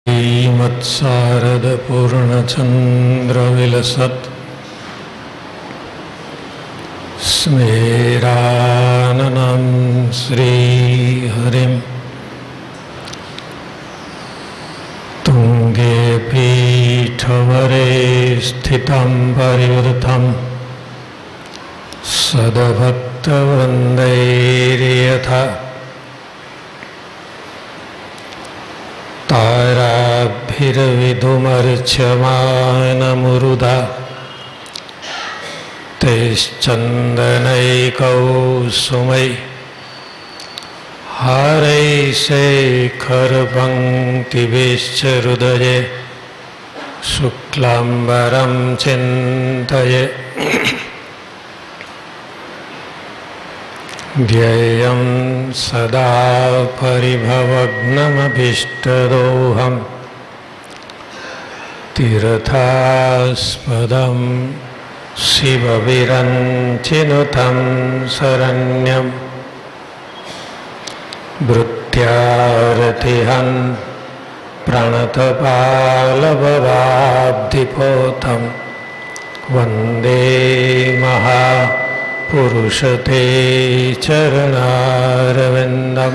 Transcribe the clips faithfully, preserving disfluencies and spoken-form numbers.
श्रीमत्सारद पूर्णचन्द्रविलसत् स्मेराननं श्रीहरिं तुंगे पीठवरे स्थितं परिवृतं सद्भक्तवृन्दैर्यथा ताराभिर्विधुमर्च्यमानमुरुधा तैश्चन्दनैकौसुमै हारैशेखरपङ्क्तिभिश्च हृदये शुक्लाम्बरं चिन्तये ध्येयं सदा परिभवग्नमभीष्टदोहं तीर्थास्पदं शिवविरञ्चिनुतं शरण्यं भृत्यारतिहं प्रणतपालभवाब्धिपोतं वन्दे महा पुरुषते चरणारविन्दं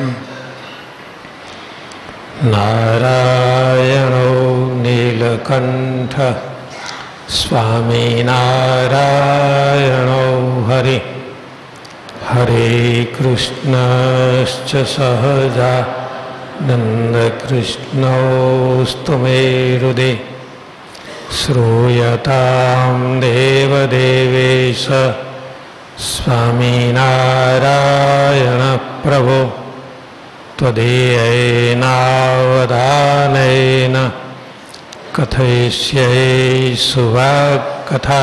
नारायणो नीलकण्ठः स्वामी नारायणो हरि हरे कृष्णश्च सहजानन्दकृष्णोऽस्तु मे हृदि श्रूयतां देवदेवेश स्वामीनारायण प्रभो त्वदीयैनावधानेन कथयिष्ये सुवाक्कथा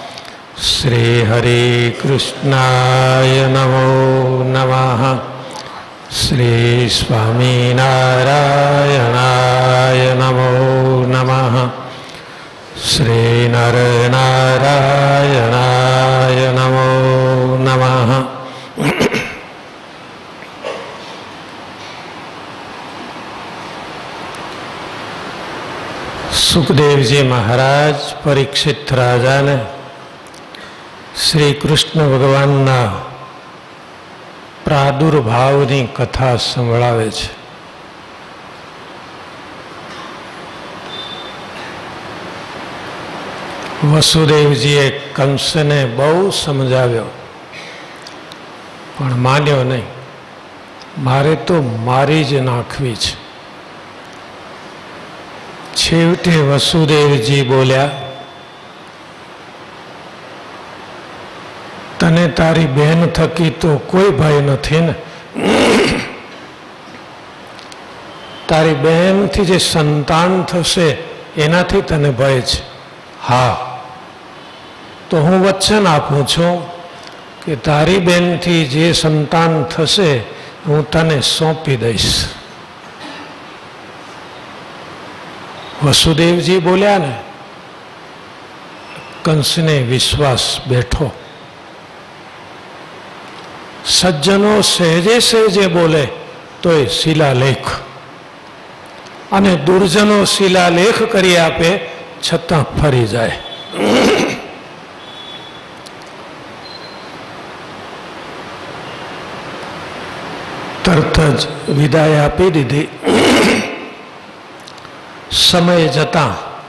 श्रीहरिकृष्णाय नमो नमः श्रीस्वामीनारायणाय नमो नमः श्रीनरनारायणाय नमो नमः। सुखदेव जी महाराज परीक्षित राजा ने श्री कृष्ण भगवानना प्रादुर्भावनी कथा संभळावे छे। वसुदेवजीए कंस ने बहु समझाव्यो पण मान्यो नहीं। मारे तो मारी ज नाखवी छे। छेवटे वसुदेवजी बोल्या, तने तारी बहन थकी तो कोई भय नथी ने। तारी बहन थी जे संतान थशे एनाथी तने भय छे। हाँ, तो हूँ वचन आपू छूं कि तारी बेन थी जे संतान थशे हूँ तने सौंपी दईश। वसुदेवजी बोल्या ने, कंस ने विश्वास बैठो। सज्जनों सहजे सहजे बोले तो ये शिलालेख, अने दुर्जनों शिलालेख करी आपे छतां फरी जाए। तरत ज विदाय आपी दीधी। समय जता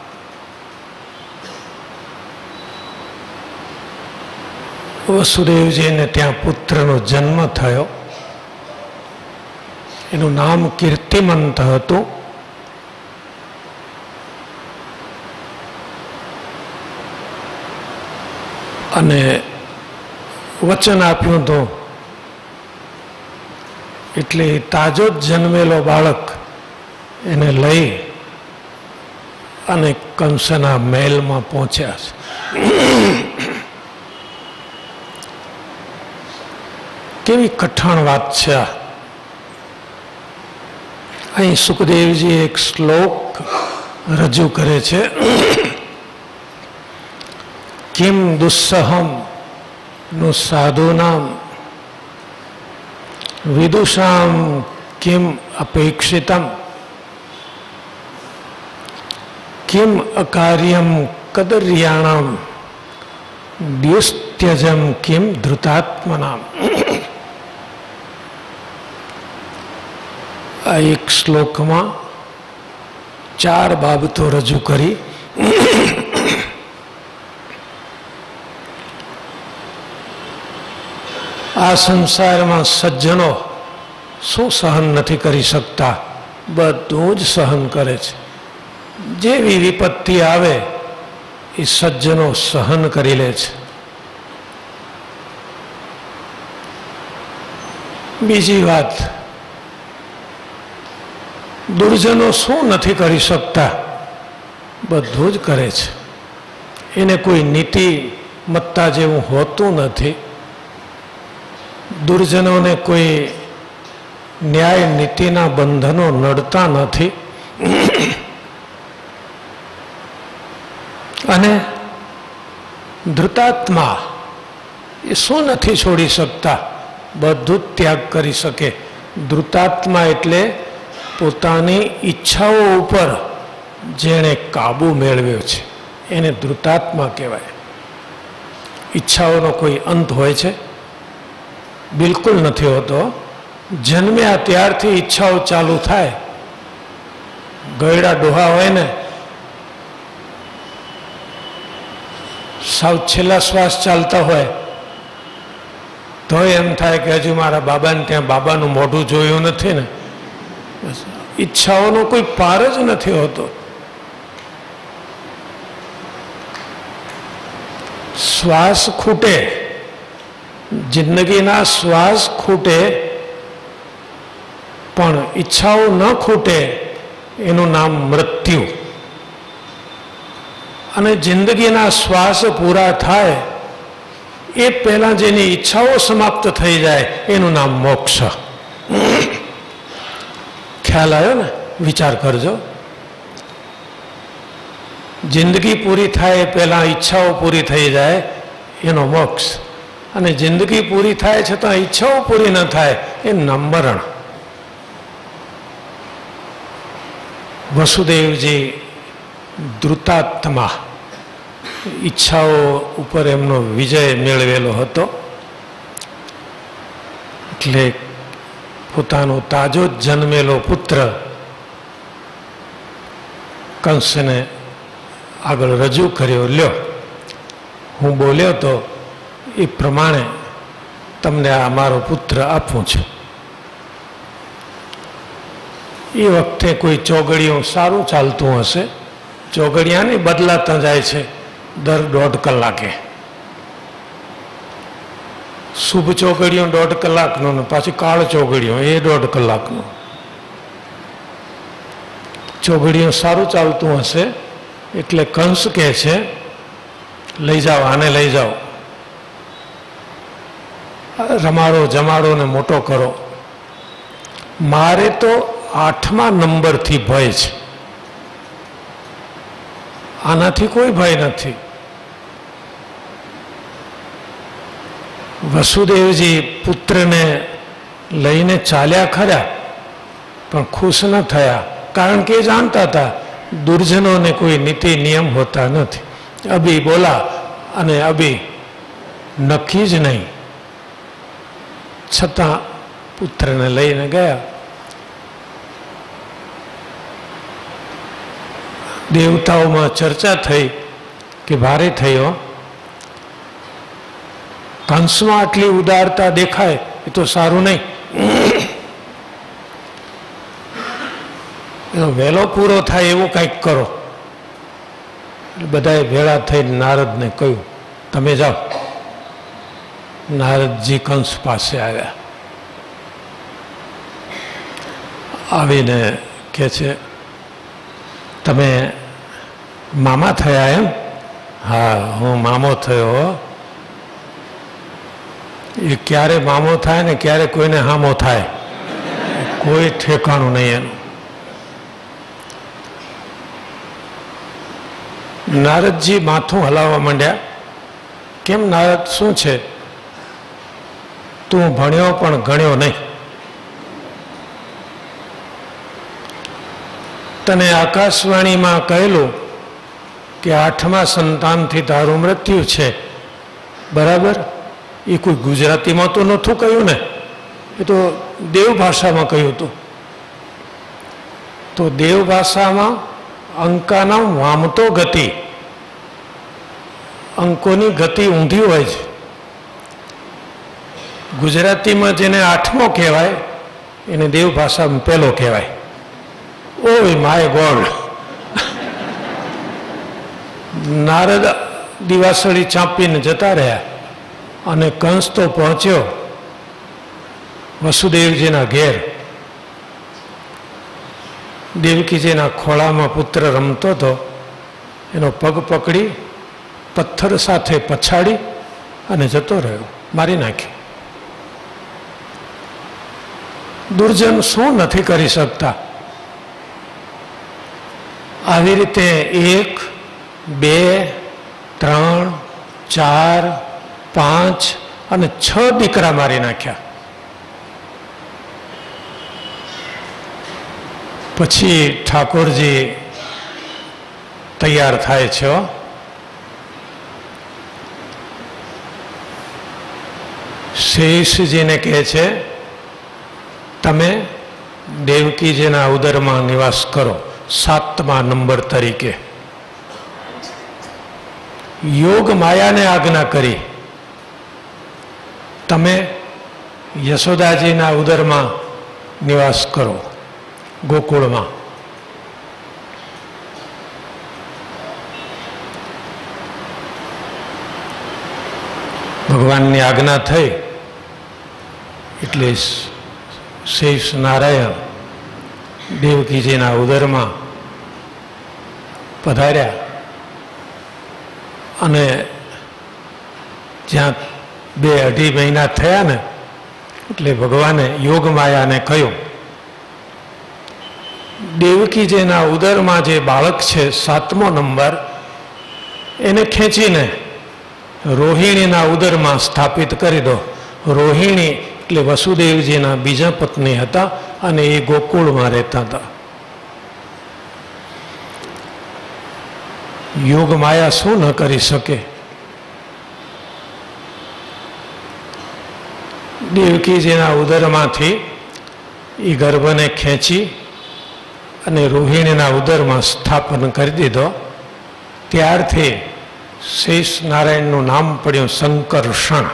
वसुदेवजी ने त्या पुत्रनो जन्म थयो। एनु नाम कीर्तिमंत हतुं। अने वचन आप्युं तो एटले ताजो ज जन्मेलो बाळक एने लई अने कंसना महल में पहुंचा। केवी कठाण बात छे। अहीं सुखदेवजी एक श्लोक रजू करे छे। किम दुस्सहम नु साधूनाम विदुषाम किम अपेक्षितम किम अकार्यम कदर्याणाम द्युस्त्यजम किम धृतात्मनाम। आ एक श्लोक में चार बाबतो रजू करी। आ संसार में सज्जनों शू सहन नहीं करी सकता, बधुं ज सहन करे छे। जेवी विपत्ति आवे ए सज्जनों सहन करी ले छे। बीजी बात, दुर्जनों शू नहीं करी सकता, बधुं ज करे छे। एने कोई नीति मत्ता जेवुं होतुं नथी। दुर्जनों ने कोई न्याय नीतिना बंधनों नड़ता नहीं। अने धृतात्मा ये शू नहीं छोड़ी सकता, बधुं त्याग करी सके। धृतात्मा एटले पोतानी इच्छाओं उपर जेने काबू मेळव्यो छे एने धृतात्मा कहेवाय। इच्छाओं कोई अंत होय छे? बिल्कुल नहीं होतो। जन्म्या त्यारथी इच्छाओं चालू थाय। गयड़ा डोहा होय ने साव छेल्ला श्वास चालता होय तो एम थाय के हजू मारा बाबाने त्यां बाबानुं मोढुं जोयुं नथी ने। इच्छाओं कोई पार ज नहीं होतो। श्वास खूटे, जिंदगी ना श्वास खूटे पण इच्छाओं न खूटे एनु नाम मृत्यु। अने जिंदगी ना श्वास पूरा थाय ए पहला जेनी इच्छाओं समाप्त थई जाए एनु नाम मोक्ष। ख्याल आयो ने? विचार करजो। जिंदगी पूरी थाय पहला इच्छाओं पूरी थई जाए एनो मोक्ष। अने जिंदगी पूरी थाय छतां इच्छाओं पूरी न थाय ए नाम मरण। वसुदेवजी द्रुतात्मा, इच्छाओं उपर एमनो विजय मेळवेलो हतो। એટલે પોતાનો તાજો જન્મેલો પુત્ર કંસને આગળ રજૂ કર્યો, લ્યો હું બોલ્યો તો એ પ્રમાણે તમને આ મારો પુત્ર આપું છું। એ વખતે કોઈ ચોગડીઓ સારું ચાલતું હશે, ચોગડિયાને બદલાતા જાય છે दर दौड़ कलाके। शुभ चौगड़ियों दौड़ कलाक नो, पाछी काळ चौगड़ियों ए दौड़ कलाक नो। चौगड़ियों सारू चालतुं हशे एटले कंस कहे छे लई जाओ, आने लई जाओ, रमाड़ो जमाड़ो ने मोटो करो। मारे तो आठमा नंबर थी भय छे, आनाथी कोई भय नहीं। वसुदेवजी पुत्र ने लईने चाल्या खरा पण खुश न थया, कारण के जानता था दुर्जनों ने कोई नीति नियम होता नहीं। अभी बोला अने अभी नक्की ज नहीं, छतां पुत्र ने लईने गया। देवताओं में चर्चा थई कि भारे थयो, कंस में आटली उदारता देखाय ए तो सारू नहीं। वेलो पूरो थाय एवुं कंईक करो। बधाए भेड़ा थई नारद ने कह्युं तमे जाओ। नारद जी कंस पासे आव्या, आवीने कहे छे तमे मामा थया एम? हाँ हूँ मामो थयो। ये क्यारे मामो थाय ने क्यारे कोईने हामो थाय, कोई ठेकाणुं नहीं एनुं। नारद जी माथुं हलावा मांड्या। केम नारद शुं छे? तू भण्यो पण गण्यो नहीं। तने आकाशवाणी में कहेलू કે આઠમા સંતાનથી તારું મૃત્યુ છે, બરાબર? એ કોઈ ગુજરાતીમાં તો નહોતું કહ્યું ને, એ તો દેવ ભાષામાં કહ્યું હતું. તો દેવ ભાષામાં અંકાના વામતો ગતિ, અંકોની ગતિ ઊંધી હોય છે. ગુજરાતીમાં જેને આઠમો કહેવાય એને દેવ ભાષામાં પહેલો કહેવાય. Oh my god! નારદ દિવાસળી ચાંપીને જતા રહ્યા અને કંસ તો પહોંચ્યો વસુદેવજીના ઘેર. દેવકીજીના ખોળામાં પુત્ર રમતો હતો, એનો પગ પકડી પથ્થર સાથે પછાડી અને જતો રહ્યો, મારી નાખ્યો. દુર્જન શું નથી કરી શકતા? આવી રીતે એક, બે, ત્રણ, ચાર, પાંચ અને છ દીકરા મારી નાખ્યા. પછી ઠાકોરજી તૈયાર થાય છે. શેષજીને કહે છે, તમે દેવકીજીના ઉદરમાં નિવાસ કરો સાતમા નંબર તરીકે. યોગ માયાને આજ્ઞા કરી, તમે યશોદાજીના ઉદરમાં નિવાસ કરો ગોકુળમાં. ભગવાનની આજ્ઞા થઈ એટલે શેષ નારાયણ દેવકીજીના ઉદરમાં પધાર્યા અને જ્યાં બે અઢી મહિના થયા ને એટલે ભગવાને યોગમાયાને કહ્યું, દેવકીજીના ઉદરમાં જે બાળક છે સાતમો નંબર, એને ખેંચીને રોહિણીના ઉદરમાં સ્થાપિત કરી દો. રોહિણી એટલે વસુદેવજીના બીજા પત્ની હતા અને એ ગોકુળમાં રહેતા હતા. યોગ માયા શું ન કરી શકે? દેવકીજીના ઉદરમાંથી એ ગર્ભને ખેંચી અને રોહિણીના ઉદરમાં સ્થાપન કરી દીધો. ત્યારથી શેષ નારાયણનું નામ પડ્યું શંકર્ષણ.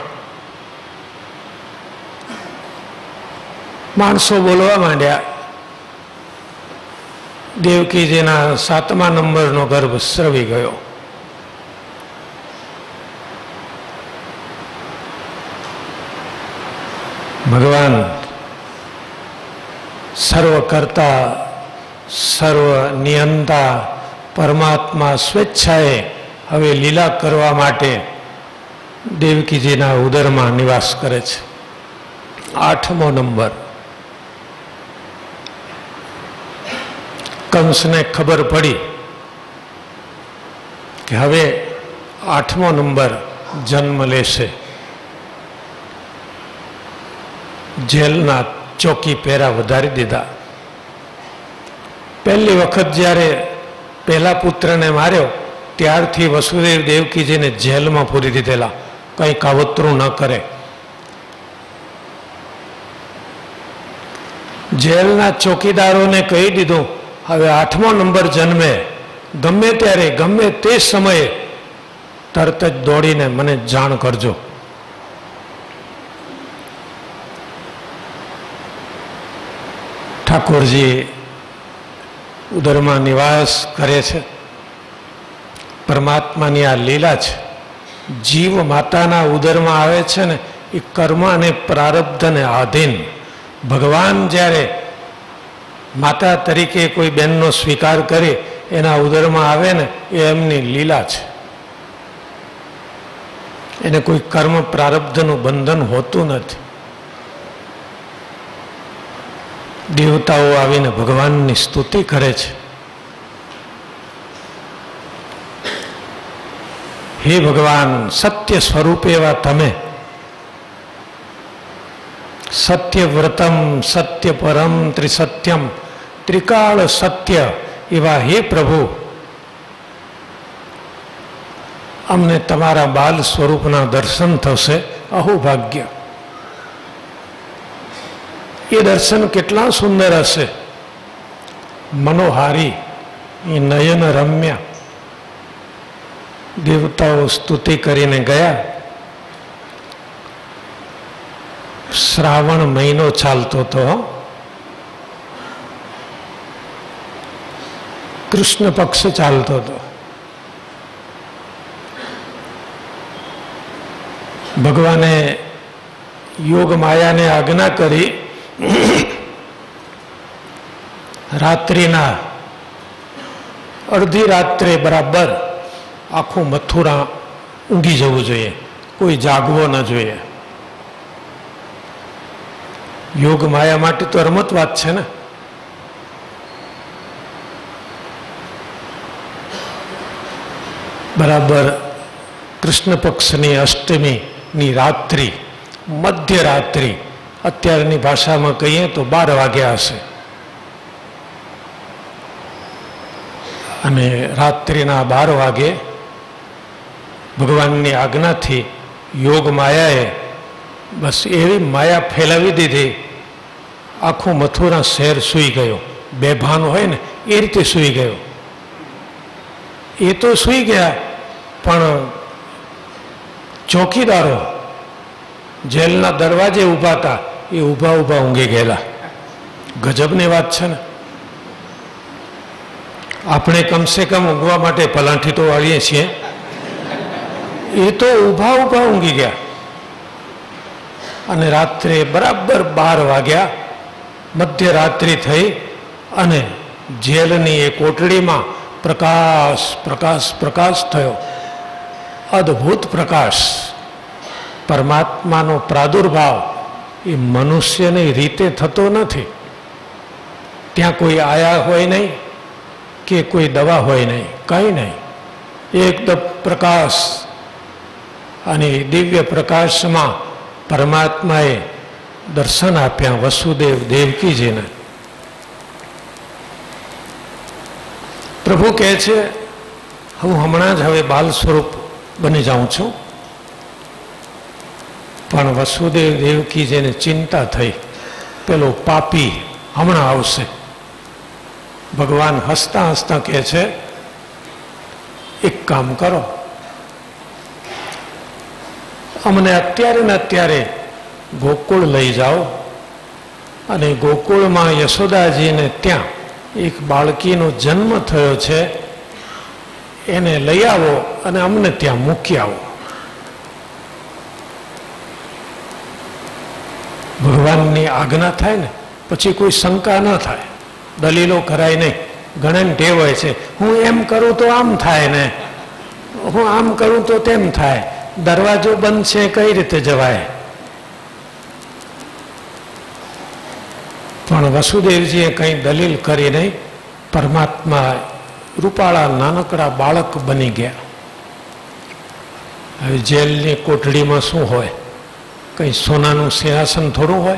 માણસો બોલવા માંડ્યા, દેવકીજીના સાતમા નંબરનો ગર્ભ સ્રવી ગયો. ભગવાન સર્વ કરતા, સર્વ નિયંતા પરમાત્મા સ્વેચ્છાએ હવે લીલા કરવા માટે દેવકીજીના ઉદરમાં નિવાસ કરે છે. આઠમો નંબર. કંસને ખબર પડી કે હવે આઠમો નંબર જન્મ લેશે. જેલના ચોકી પહેરા વધારી દીધા. પહેલી વખત જ્યારે પહેલા પુત્રને માર્યો ત્યારથી વસુદેવ દેવકીજીને જેલમાં પૂરી દીધેલા, કંઈ કાવતરું ન કરે. જેલના ચોકીદારોને કહી દીધું, હવે આઠમો નંબર જન્મે ગમે ત્યારે ગમે તે સમયે તરત જ દોડીને મને જાણ કરજો. ઠાકોરજી ઉદરમાં નિવાસ કરે છે. પરમાત્માની આ લીલા છે. જીવ માતાના ઉદરમાં આવે છે ને એ કર્મ અને પ્રારબ્ધને આધીન. ભગવાન જ્યારે માતા તરીકે કોઈ બહેનનો સ્વીકાર કરે એના ઉદરમાં આવે ને એ એમની લીલા છે. એને કોઈ કર્મ પ્રારબ્ધનું બંધન હોતું નથી. દેવતાઓ આવીને ભગવાનની સ્તુતિ કરે છે. હે ભગવાન, સત્ય સ્વરૂપ એવા તમે, સત્યવ્રતમ સત્ય પરમ ત્રિસત્યમ ત્રિકાળ સત્ય એવા હે પ્રભુ, अमने तमारा बाल स्वरूपना दर्शन थशे, अहोभाग्य। ये दर्शन केटला सुंदर हशे, मनोहारी, ये नयन रम्य। देवताओं स्तुति करीने गया। श्रावण महीनो चालतो तो, कृष्ण पक्ष चालतो तो। भगवाने योग माया ने आज्ञा करी, रात्रिना अर्धी रात्रे बराबर आखू मथुरा ऊँघी जवुं जोईए, कोई जागवो न जोईए। योग माया माटे तो रमत वात छे ने। बराबर कृष्ण पक्षनी अष्टमी नी रात्रि, मध्य रात्रि, अत्यारनी भाषा में कहीए तो बार वाग्या हशे। अने रात्रिना बार वागे भगवान की आज्ञा थी योग मायाए बस एवी माया फैलावी दीधी, आखू मथुरा शहर सुई गयो। बेभान होय ने ए रीते सुई गयो। ये तो सुई गया, पण चौकीदारो जेलना दरवाजे उभा था, ये उभा उभा ऊँघी गયેલા। गजबनी वात छे ने। આપણે कम से कम ઊંઘવા માટે પલાઠી તો વાળીએ છીએ, એ તો ઊભા ઊભા ઊંઘી ગયા। અને રાત્રે બરાબર બાર વાગ્યા, મધ્યરાત્રિ થઈ અને જેલની એ કોટડીમાં પ્રકાશ પ્રકાશ પ્રકાશ થયો, અદ્ભુત પ્રકાશ। પરમાત્માનો પ્રાદુર્ભાવ એ મનુષ્યની રીતે થતો નથી। ત્યાં કોઈ આયા હોય નહીં કે કોઈ દવા હોય નહીં, કંઈ નહીં, એકદમ પ્રકાશ। અને દિવ્ય પ્રકાશમાં પરમાત્માએ દર્શન આપ્યા વસુદેવ દેવકીજીને। પ્રભુ કહે છે હું હમણાં જ હવે બાલ સ્વરૂપ બની જાઉં છું। પણ વસુદેવ દેવકીજીને ચિંતા થઈ, પેલો પાપી હમણાં આવશે। भगवान हसता हसता कहे छे एक काम करो, अमने अत्यारे ने अत्यारे गोकुल लई जाओ अने गोकुल में यशोदाजी ने त्या एक बाळकी नो जन्म थयो छे, एने लई आवो अने अमने त्या मूकी आवो। भगवान नी आज्ञा थाय ने पछी कोई शंका न थाय, दलीलो कराय नहीं। घणा ने टेव होय छे, हूँ एम करूँ तो आम थाय ने, हूँ आम करूँ तो तेम थाय, दरवाजो बंद छे कई रीते जवाय। पण वसुदेवजीए कई दलील करी नहीं। परमात्मा रूपाळा नानकड़ा बाळक बनी गया। हवे जेलनी कोठडीमां शुं होय, कई सोनानुं सिंहासन थोड़ुं होय।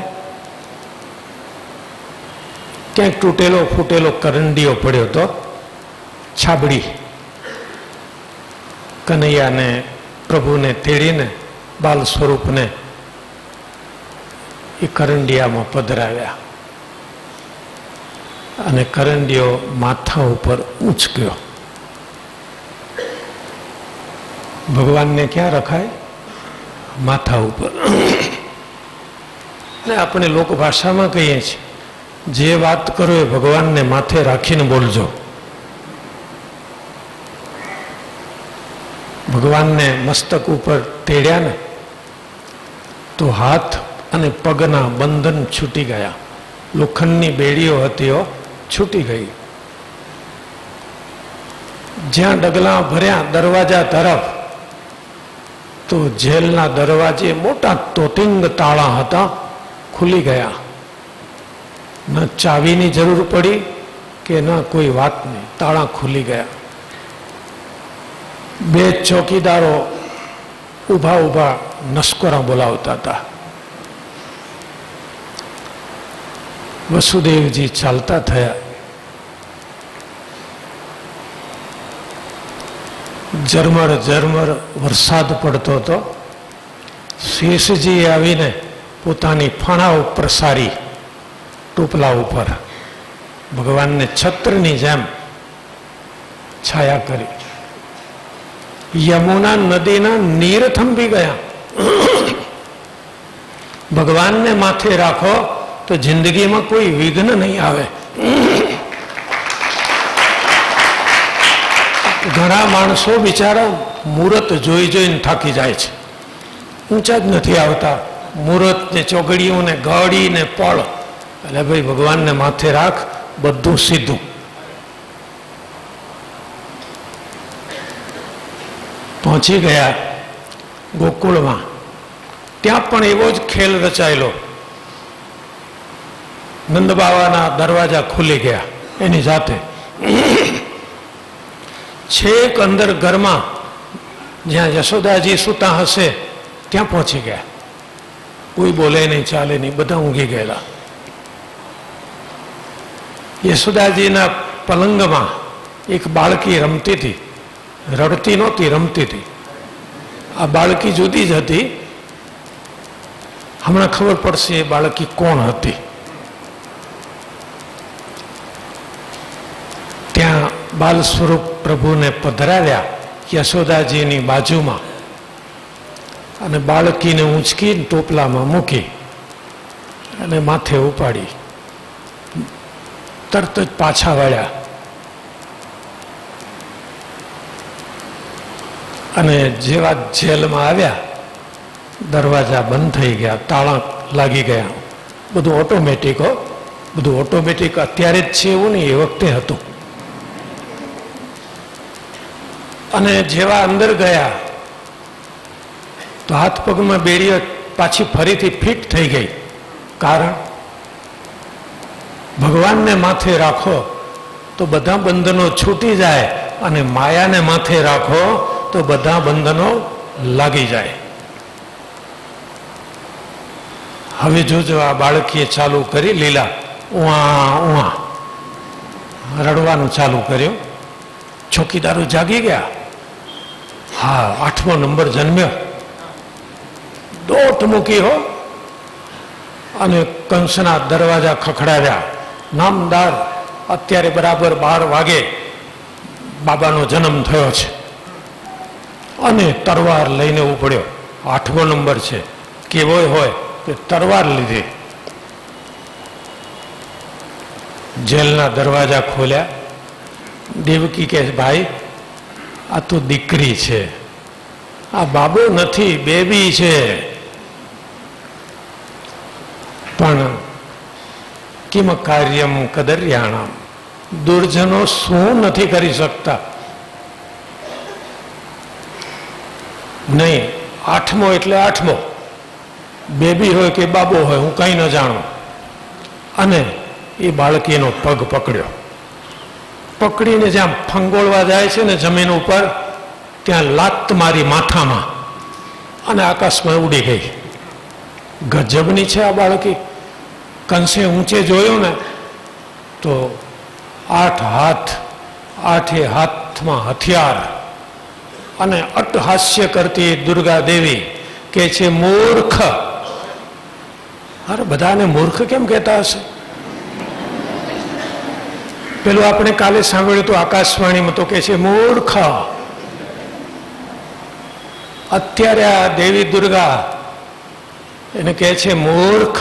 क्या तूटेलो फूटेलो करंडियो पड़ो तो छाबड़ी कन्हैया ने प्रभु ने तेड़ी ने बाल स्वरूप ने ये करंडिया में पधराव्या अने करंडियो माथा ऊपर ऊंच गयो। भगवान ने क्या रखा है? माथा ऊपर। ने अपने लोक भाषा में कहीए छे जे बात करो ए भगवान ने माथे राखीने बोलजो। भगवान ने मस्तक ऊपर तेड़्या ने तो हाथ अने पगना बंधन छूटी गया। लोखंडनी बेड़ीओ हती ओ छूटी गई। ज्यां डगला भर्या दरवाजा तरफ तो जेलना दरवाजे मोटा तोतिंग ताळा हता, खुली गया। न चावी की जरूर पड़ी कि न कोई बात नहीं, ताला खुली गया। बे चौकीदारों उभा उभा नस्कोरा बोलावता था। वसुदेव जी चालता थया। ઝરમર ઝરમર વરસાદ પડતો હતો. શેષજી આવીને પોતાની ફણાઓ પ્રસારી ટોપલા ઉપર, ભગવાનને છત્રની જેમ છાયા કરી. યમુના નદીના નીર થંભી ગયા. ભગવાનને માથે રાખો તો જિંદગીમાં કોઈ વિઘ્ન નહીં આવે. ઘણા માણસો બિચારા મુહૂર્ત જોઈ જોઈને થાકી જાય છે, ઊંચા જ નથી આવતા. મુહૂર્ત ને ચોગડીઓ ને ગાડી ને પળ, એટલે ભાઈ ભગવાનને માથે રાખ, બધું સીધું. પહોંચી ગયા ગોકુળમાં. ત્યાં પણ એવો જ ખેલ રચાયેલો. નંદબાવાના દરવાજા ખુલી ગયા એની જાતે. છેક અંદર ઘરમાં જ્યાં યશોદાજી સૂતા હશે ત્યાં પહોંચી ગયા. કોઈ બોલે નહીં, ચાલે નહીં, બધા ઊંઘી ગયેલા. યશોદાજીના પલંગમાં એક બાળકી રમતી હતી. રડતી નહોતી, રમતી હતી. આ બાળકી જુદી જ હતી. હમણાં ખબર પડશે એ બાળકી કોણ હતી. ત્યાં બાલ સ્વરૂપ પ્રભુને પધરાવ્યા યશોદાજીની બાજુમાં, અને બાળકીને ઊંચકીને ટોપલામાં મૂકી અને માથે ઉપાડી તરત જ પાછા વળ્યા. અને જેવા જેલમાં આવ્યા, દરવાજા બંધ થઈ ગયા, તાળા લાગી ગયા. બધું ઓટોમેટિક હો, બધું ઓટોમેટિક. અત્યારે જ છે એવું નહીં, એ વખતે હતું. અને જેવા અંદર ગયા તો હાથ પગમાં બેડીઓ પાછી ફરીથી ફિટ થઈ ગઈ. કારણ ભગવાનને માથે રાખો તો બધા બંધનો છૂટી જાય, અને માયાને માથે રાખો તો બધા બંધનો લાગી જાય. હવે જોજો, આ બાળકીએ ચાલુ કરી લીલા, ઉઆ ઉઆ રડવાનું ચાલુ કર્યું. ચોકીદારો જાગી ગયા. હા, આઠમો નંબર જન્મ્યો. દોટ મૂકી હો, અને કંસના દરવાજા ખખડાવ્યા. નામદાર, અત્યારે બરાબર બાર વાગે બાબાનો જન્મ થયો છે. અને તરવાર લઈને ઉપડ્યો. આઠમો નંબર છે. કેવો હોય કે તરવાર લીધી. જેલના દરવાજા ખોલ્યા. દેવકી કહે, ભાઈ આ તો દીકરી છે, આ બાબો નથી, બેબી છે. પણ કિમ કાર્યમ કદર્યાણામ, દુર્જનો શું નથી કરી શકતા. નહીં, આઠમો એટલે આઠમો, બેબી હોય કે બાબો હોય, હું કઈ ન જાણું. અને એ બાળકીનો પગ પકડ્યો. પકડીને જ્યાં ફંગોળવા જાય છે ને જમીન ઉપર, ત્યાં લાત મારી માથામાં, અને આકાશમાં ઉડી ગઈ. ગજબની છે આ બાળકી. કંસે ઊંચે જોયો ને તો આઠ હાથ, આઠે હાથમાં હથિયાર, અને અટ્ટહાસ્ય કરતી દુર્ગા દેવી કે છે, મૂર્ખ. અરે બધાને મૂર્ખ કેમ કહેતા હશે? પેલું આપણે કાલે સાંભળ્યું તો આકાશવાણીમાં તો કે છે મૂર્ખ. અત્યારે આ દેવી દુર્ગા એને કહે છે મૂર્ખ.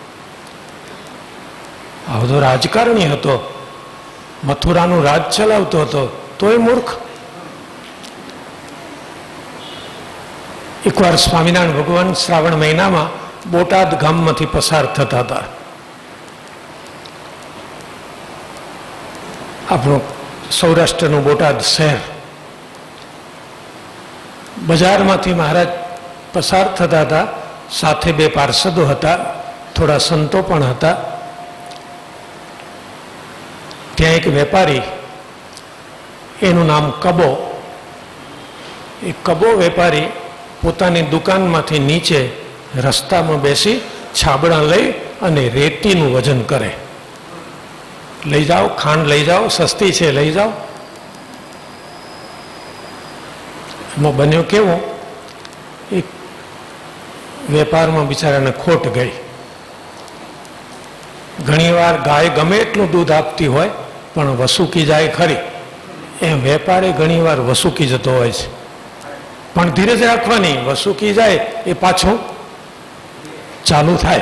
આ બધો રાજકારણી હતો, મથુરાનું રાજ ચલાવતો હતો, તોય મૂર્ખ. એકવાર સ્વામિનારાયણ ભગવાન શ્રાવણ મહિનામાં બોટાદ ગામમાંથી પસાર થતા હતા. આપણું સૌરાષ્ટ્રનું બોટાદ શહેર. બજારમાંથી મહારાજ પસાર થતા હતા. સાથે બે પાર્ષદો હતા, થોડા સંતો પણ હતા. ત્યાં એક વેપારી, એનું નામ કબો. એ કબો વેપારી પોતાની દુકાનમાંથી નીચે રસ્તામાં બેસી છાબડા લઈ અને રેતીનું વજન કરે. લઈ જાઓ, ખાંડ લઈ જાઓ, સસ્તી છે, લઈ જાઓ. એમાં બન્યું કેવું, એક વેપારમાં બિચારાને ખોટ ગઈ. ઘણીવાર ગાય ગમે એટલું દૂધ આપતી હોય પણ વસૂકી જાય ખરી, એમ વેપારે ઘણીવાર વસૂકી જતો હોય છે. પણ ધીરજ રાખવાની, વસૂકી જાય એ પાછું ચાલુ થાય.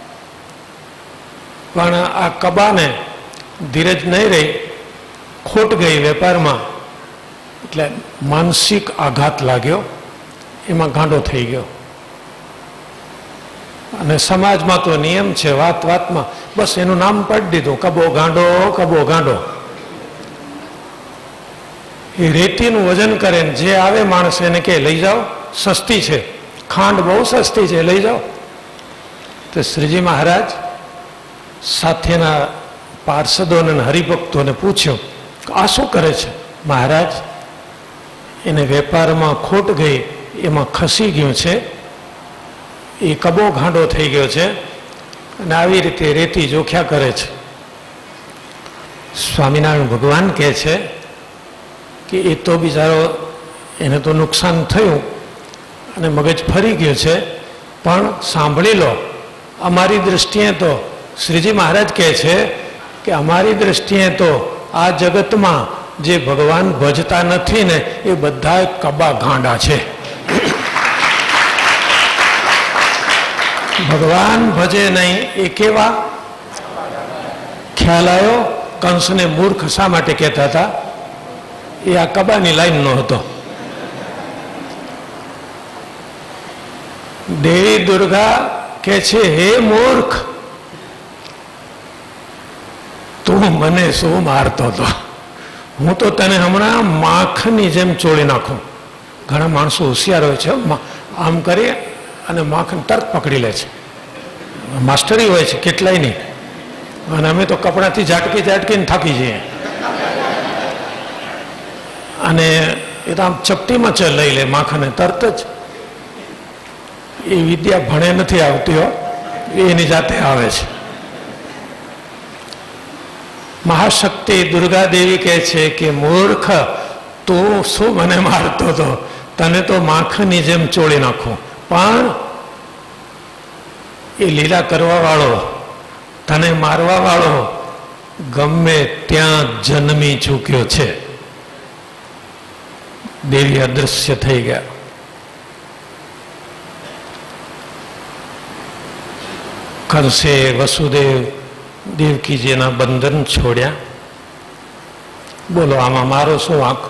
પણ આ કબાને ધીરજ નહીં રહી, ખોટ ગઈ વેપારમાં, એટલે માનસિક આઘાત લાગ્યો, એમાં ગાંડો થઈ ગયો. અને સમાજમાં તો નિયમ છે, વાત વાતમાં બસ એનું નામ પાડી દીધું, કબો ગાંડો, કબો ગાંડો. એ રેતીનું વજન કરે ને જે આવે માણસ એને કે લઈ જાઓ, સસ્તી છે, ખાંડ બહુ સસ્તી છે, લઈ જાઓ. તો શ્રીજી મહારાજ સાથેના પાર્ષદોને હરિભક્તોને પૂછ્યું આ શું કરે છે? મહારાજ, એને વેપારમાં ખોટ ગઈ, એમાં ખસી ગયું છે, એ કબો ગાંડો થઈ ગયો છે અને આવી રીતે રેતી જોખ્યા કરે છે. સ્વામિનારાયણ ભગવાન કહે છે કે એ તો બિચારો, એને તો નુકસાન થયું અને મગજ ફરી ગયું છે, પણ સાંભળી લો, અમારી દૃષ્ટિએ તો શ્રીજી મહારાજ કહે છે કે અમારી દૃષ્ટિએ તો આ જગતમાં જે ભગવાન ભજતા નથી ને એ બધા કબા ગાંડા છે. ભગવાન ભજે નહીં એ કેવા? ખ્યાલ આવ્યો? કંસને મૂર્ખ શા માટે કહેતા હતા? એ આ કબાની લાઈન નો હતો. દેવી દુર્ગા કે છે, હે મૂર્ખ, તું મને શું મારતો હતો? હું તો તને હમણાં માખની જેમ ચોળી નાખું. ઘણા માણસો હોશિયાર હોય છે, આમ કરી અને માખણ તરત પકડી લે છે, માસ્ટરી હોય છે કેટલાય નહીં. અને અમે તો કપડાથી ઝાટકી ઝાટકીને થાકી જઈએ. અને એ તો આમ ચપટીમાં ચ લઈ લે માખણને તરત જ. એ વિદ્યા ભણે નથી આવતી હો, એની જાતે આવે છે. મહાશક્તિ દુર્ગા દેવી કહે છે કે મૂર્ખ, તું શું મને મારતો હતો? તને તો માખણની જેમ ચોળી નાખું. પણ એ લીલા કરવા વાળો, તને મારવા વાળો ગમે ત્યાં જન્મી ચૂક્યો છે. દેવી અદૃશ્ય થઈ ગયા. કંસે વસુદેવ દેવકીજીના બંધન છોડ્યા. બોલો, આમાં મારો શું વાંક?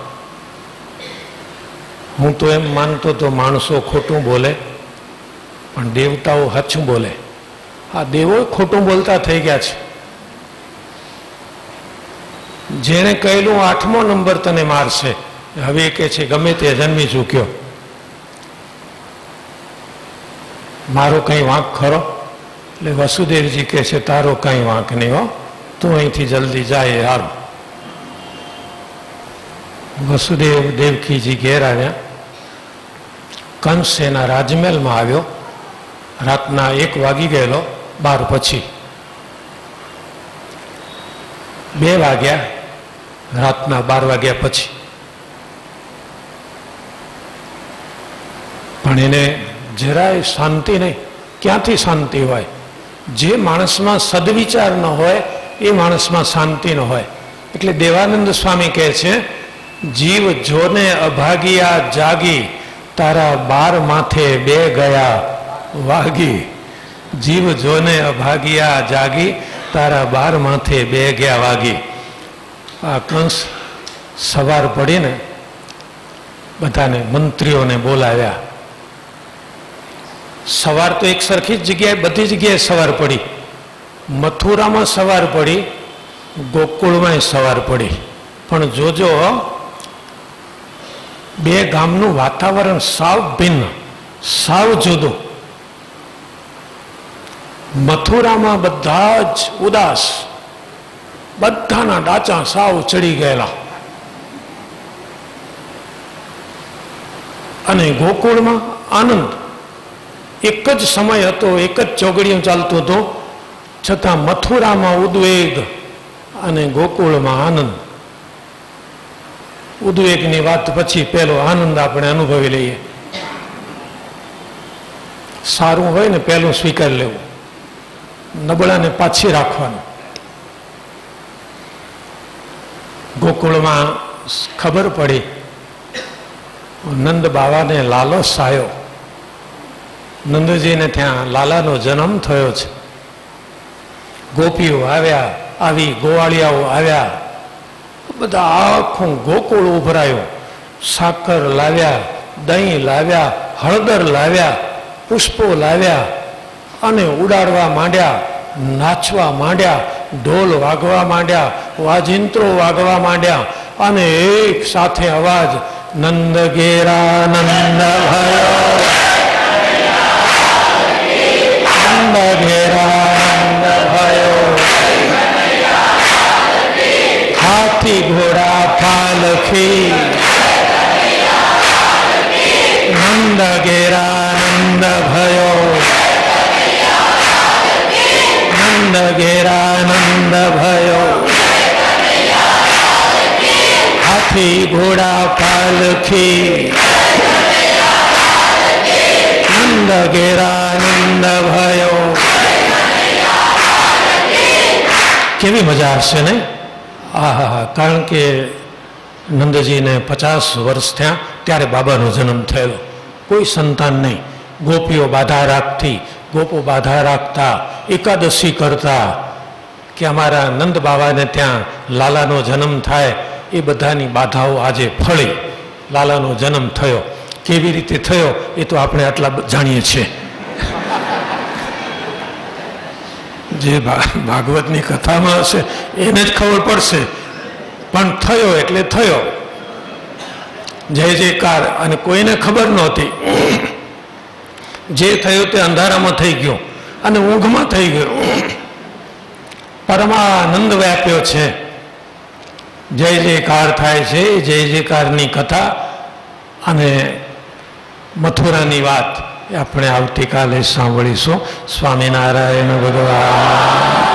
હું તો એમ માનતો તો માણસો ખોટું બોલે, પણ દેવતાઓ હચું બોલે. આ દેવો ખોટું બોલતા થઈ ગયા છે. જેણે કહેલું આઠમો નંબર તને મારશે, હવે કે છે ગમે તે જન્મી ચૂક્યો, મારો કઈ વાંક ખરો? એટલે વસુદેવજી કહે છે તારો કઈ વાંક નહીં હો, તું અહીંથી જલ્દી જાય. હાલ, વસુદેવ દેવકીજી ઘેર આવ્યા. કંસ એના રાજમહેલમાં આવ્યો. રાતના એક વાગી ગયેલો, બાર પછી બે વાગ્યા, રાતના બાર વાગ્યા પછી. પણ એને જરાય શાંતિ નહીં. ક્યાંથી શાંતિ હોય? જે માણસમાં સદવિચાર ન હોય એ માણસમાં શાંતિ ન હોય. એટલે દેવાનંદ સ્વામી કહે છે, જીવ જોને અભાગિયા જાગી, તારા બાર માથે બે ગયા વાગી. જીવ જોને અભાગિયા જાગી, તારા બાર માથે બે ગયા વાગી. આ કંસ સવાર પડીને બધાને મંત્રીઓને બોલાવ્યા. સવાર તો એક સરખી જ જગ્યાએ બધી જગ્યાએ સવાર પડી. મથુરામાં સવાર પડી, ગોકુળમાં સવાર પડી. પણ જોજો, બે ગામનું વાતાવરણ સાવ ભિન્ન, સાવ જુદું. મથુરામાં બધા જ ઉદાસ, બધાના ડાચા સાવ ચડી ગયેલા. અને ગોકુળમાં આનંદ. એક જ સમય હતો, એક જ ચોગડિયું ચાલતું હતું, છતાં મથુરામાં ઉદ્વેગ અને ગોકુળમાં આનંદ. ઉદ્વેગની વાત પછી પેલો આનંદ આપણે અનુભવી લઈએ. સારું હોય ને પેલું સ્વીકાર લેવું, નબળાને પાછી રાખવાનું. ગોકુળમાં ખબર પડી નંદ બાવાને લાલો સાયો, નંદજીને ત્યાં લાલાનો જન્મ થયો છે. ગોપીઓ આવ્યા, આવી ગોવાળિયાઓ આવ્યા, બધા આખું ગોકુળ ઉભરાયું. સાકર લાવ્યા, દહીં લાવ્યા, હળદર લાવ્યા, પુષ્પો લાવ્યા અને ઉડાડવા માંડ્યા, નાચવા માંડ્યા, ઢોલ વાગવા માંડ્યા, વાજિંત્રો વાગવા માંડ્યા અને એક સાથે અવાજ, નંદ ઘેરા નંદ ભયો, નંદ ઘેરા નંદ ભયો, હાથી ઘોડા પાલખી, નંદ ઘેરા નંદ ભયો, નંદ ઘેરા નંદ ભયો, હાથી ઘોડા પાલખી, નંદ ઘેરા નંદ ભયો. કેવી મજા હશે ને? આહા, કારણ કે નંદજીને પચાસ વર્ષ થયા ત્યારે બાબાનો જન્મ થયેલો. કોઈ સંતાન નહીં. ગોપીઓ બાધા રાખતી, ગોપો બાધા રાખતા, એકાદશી કરતા કે અમારા નંદ બાબાને ત્યાં લાલાનો જન્મ થાય. એ બધાની બાધાઓ આજે ફળી લાલાનો જન્મ થયો. કેવી રીતે થયો એ તો આપણે આટલા જાણીએ છીએ. જે ભાગવતની કથામાં હશે એને જ ખબર પડશે, પણ થયો એટલે થયો. જય જયકાર. અને કોઈને ખબર નહોતી. જે થયું તે અંધારામાં થઈ ગયો અને ઊંઘમાં થઈ ગયો. પરમાનંદ વ્યાપ્યો છે. જય જયકાર થાય છે. જય જયકારની કથા અને મથુરાની વાત આપણે આવતીકાલે સાંભળીશું. સ્વામિનારાયણ ભગવાન.